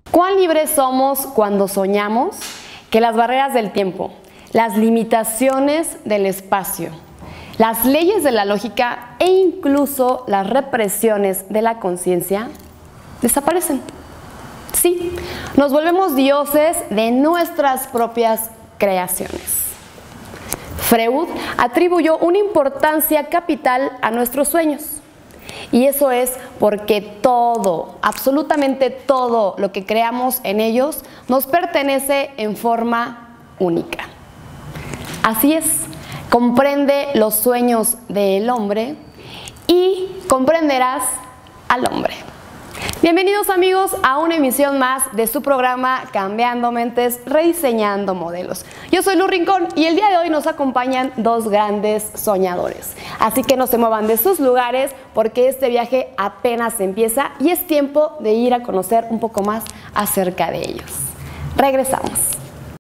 ¿Cuán libres somos cuando soñamos que las barreras del tiempo, las limitaciones del espacio, las leyes de la lógica e incluso las represiones de la conciencia desaparecen? Sí, nos volvemos dioses de nuestras propias creaciones. Freud atribuyó una importancia capital a nuestros sueños. Y eso es porque todo, absolutamente todo lo que creamos en ellos nos pertenece en forma única. Así es, comprende los sueños del hombre y comprenderás al hombre. Bienvenidos amigos a una emisión más de su programa Cambiando Mentes, Rediseñando Modelos. Yo soy Lu Rincón y el día de hoy nos acompañan dos grandes soñadores. Así que no se muevan de sus lugares porque este viaje apenas empieza y es tiempo de ir a conocer un poco más acerca de ellos. Regresamos.